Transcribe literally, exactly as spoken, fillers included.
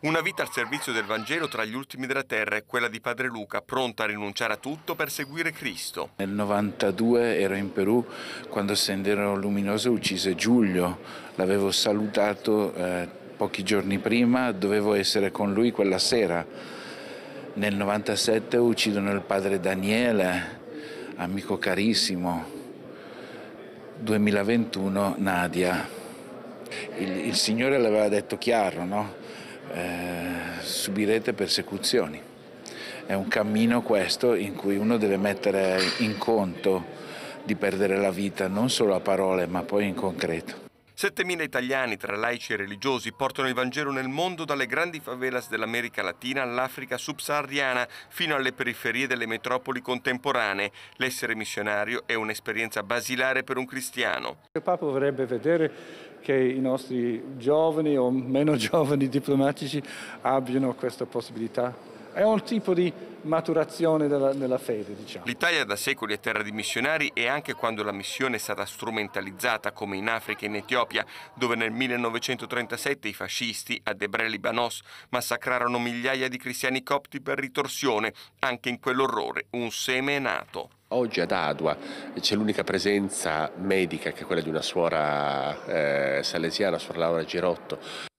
Una vita al servizio del Vangelo tra gli ultimi della terra è quella di padre Luca, pronta a rinunciare a tutto per seguire Cristo. Nel novantadue ero in Perù quando Sendero Luminoso uccise Giulio. L'avevo salutato eh, pochi giorni prima, dovevo essere con lui quella sera. Nel novantasette uccidono il padre Daniele, amico carissimo. duemilaventuno Nadia. Il, il Signore l'aveva detto chiaro, no? Eh, subirete persecuzioni. È un cammino questo in cui uno deve mettere in conto di perdere la vita, non solo a parole ma poi in concreto. settemila italiani tra laici e religiosi portano il Vangelo nel mondo dalle grandi favelas dell'America Latina all'Africa subsahariana fino alle periferie delle metropoli contemporanee. L'essere missionario è un'esperienza basilare per un cristiano. Il Papa vorrebbe vedere che i nostri giovani o meno giovani diplomatici abbiano questa possibilità. È un tipo di maturazione della, della fede, diciamo. L'Italia da secoli è terra di missionari e anche quando la missione è stata strumentalizzata, come in Africa e in Etiopia, dove nel millenovecentotrentasette i fascisti a Debre Libanos massacrarono migliaia di cristiani copti per ritorsione. Anche in quell'orrore un seme è nato. Oggi ad Adua c'è l'unica presenza medica che è quella di una suora eh, salesiana, suor Laura Girotto.